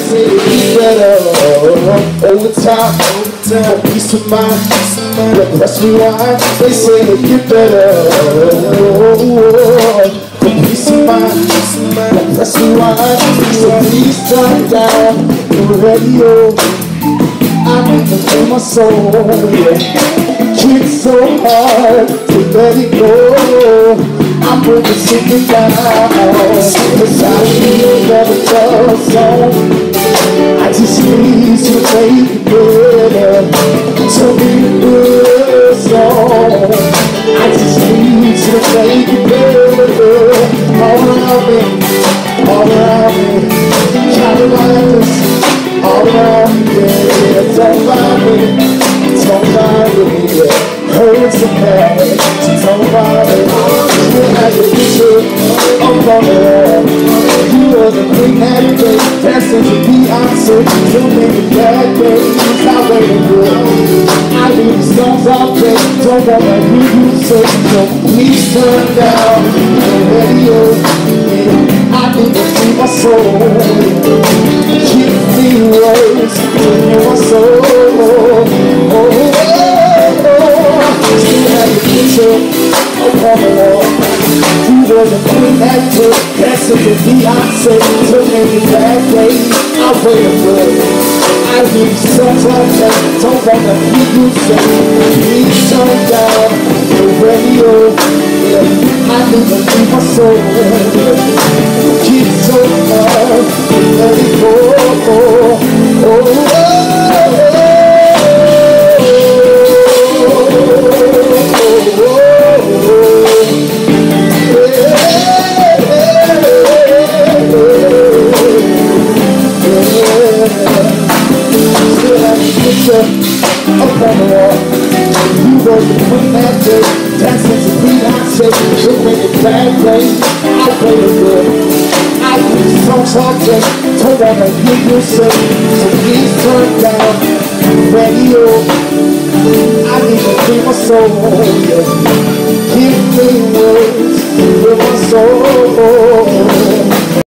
say it get better over time. For peace of mind, but press rewind. They say it get better for peace of mind, but press rewind. So please turn down the radio. I need to feel my soul, yeah. It's so hard to let it go. I'm gonna sing it down, cause I feel never love song. I just need to make it better, to be a good song. I just need to make it better. All around me, Carolinas, all around me, yeah. Don't mind me, yeah. Hurts so bad, don't mind me. You had the picture up on the wall. You were the queen that day, dancing to Beyonce. So many bad days I waited for. I leave these songs all day, don't wanna hear you say. So please turn down the radio, yeah. I need to see my soul. Keep me words in my soul. Still have the picture upon the wall. You were the queen that day, dancing to Beyonce. So many bad days I waited for. I hear songs all day, don't wanna hear you say. Please turn down the radio, yeah. I need to leave my soul. Keep so hard and let it go. Up on the wall, you were the queen that day, dancing to Beyonce. So many bad days I waited for. I do songs all day, don't wanna hear you say. So please turn down the radio. I need to free my soul, yeah. Give me words